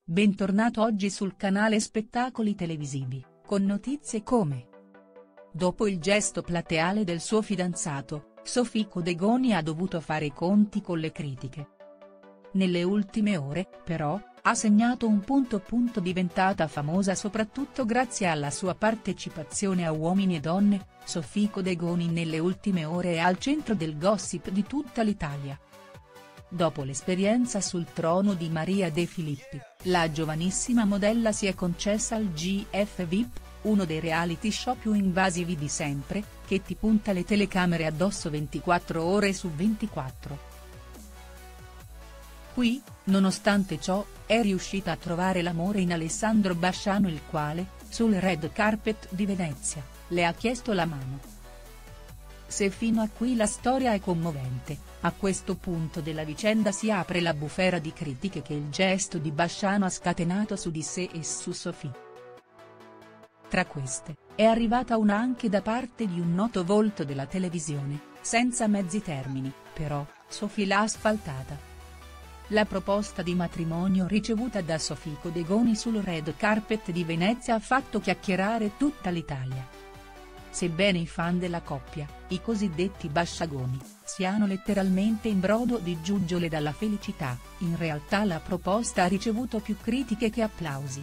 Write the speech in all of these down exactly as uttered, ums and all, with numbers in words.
Bentornato oggi sul canale Spettacoli Televisivi, con notizie come: dopo il gesto plateale del suo fidanzato, Sofico De Goni ha dovuto fare i conti con le critiche. Nelle ultime ore, però, ha segnato un punto punto diventata famosa soprattutto grazie alla sua partecipazione a Uomini e Donne. Sofico De Goni nelle ultime ore è al centro del gossip di tutta l'Italia. Dopo l'esperienza sul trono di Maria De Filippi, la giovanissima modella si è concessa il G F V I P, uno dei reality show più invasivi di sempre, che ti punta le telecamere addosso ventiquattro ore su ventiquattro. Qui, nonostante ciò, è riuscita a trovare l'amore in Alessandro Basciano, il quale, sul red carpet di Venezia, le ha chiesto la mano. Se fino a qui la storia è commovente, a questo punto della vicenda si apre la bufera di critiche che il gesto di Basciano ha scatenato su di sé e su Sofì. Tra queste, è arrivata una anche da parte di un noto volto della televisione, senza mezzi termini, però, Sofì l'ha asfaltata. La proposta di matrimonio ricevuta da Sofico De Goni sul red carpet di Venezia ha fatto chiacchierare tutta l'Italia. Sebbene i fan della coppia, i cosiddetti basciagoni, siano letteralmente in brodo di giuggiole dalla felicità, in realtà la proposta ha ricevuto più critiche che applausi.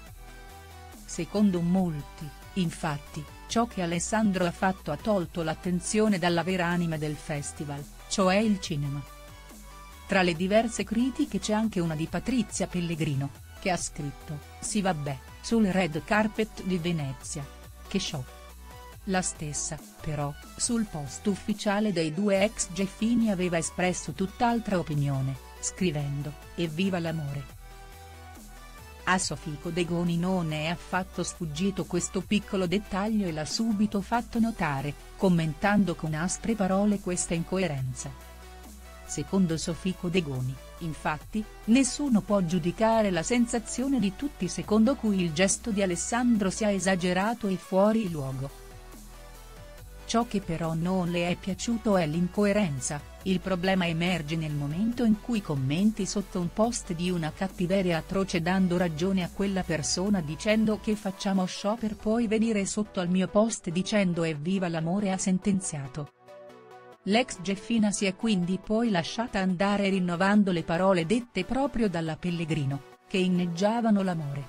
Secondo molti, infatti, ciò che Alessandro ha fatto ha tolto l'attenzione dalla vera anima del festival, cioè il cinema. Tra le diverse critiche c'è anche una di Patrizia Pellegrino, che ha scritto: "Sì vabbè, sul red carpet di Venezia. Che show". La stessa, però, sul post ufficiale dei due ex Geffini aveva espresso tutt'altra opinione, scrivendo: "Evviva l'amore". A Sofico De Goni non è affatto sfuggito questo piccolo dettaglio e l'ha subito fatto notare, commentando con aspre parole questa incoerenza. Secondo Sofico De Goni, infatti, nessuno può giudicare la sensazione di tutti secondo cui il gesto di Alessandro sia esagerato e fuori luogo. Ciò che però non le è piaciuto è l'incoerenza. Il problema emerge nel momento in cui commenti sotto un post di una cattiveria atroce dando ragione a quella persona dicendo che facciamo show per poi venire sotto al mio post dicendo evviva l'amore, ha sentenziato. L'ex Geffina si è quindi poi lasciata andare rinnovando le parole dette proprio dalla Pellegrino, che inneggiavano l'amore.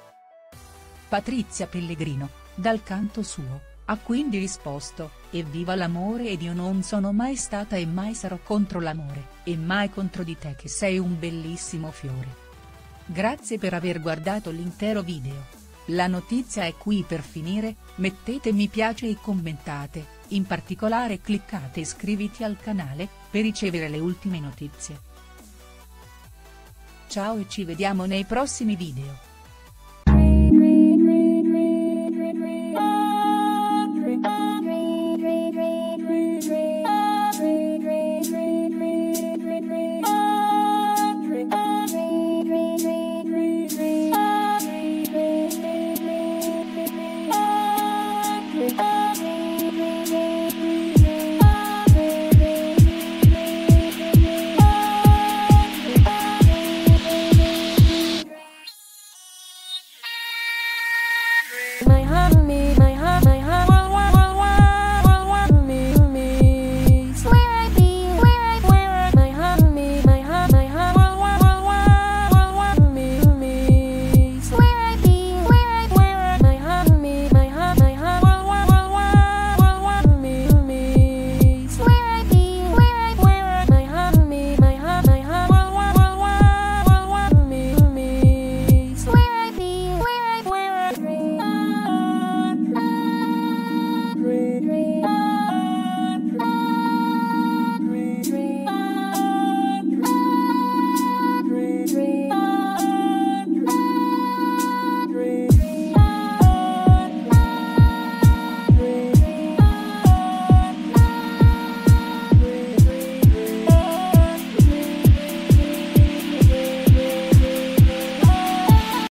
Patrizia Pellegrino, dal canto suo, ha quindi risposto: "Evviva l'amore ed io non sono mai stata e mai sarò contro l'amore, e mai contro di te che sei un bellissimo fiore". Grazie per aver guardato l'intero video. La notizia è qui per finire, mettete mi piace e commentate, in particolare cliccate iscriviti al canale, per ricevere le ultime notizie. Ciao e ci vediamo nei prossimi video.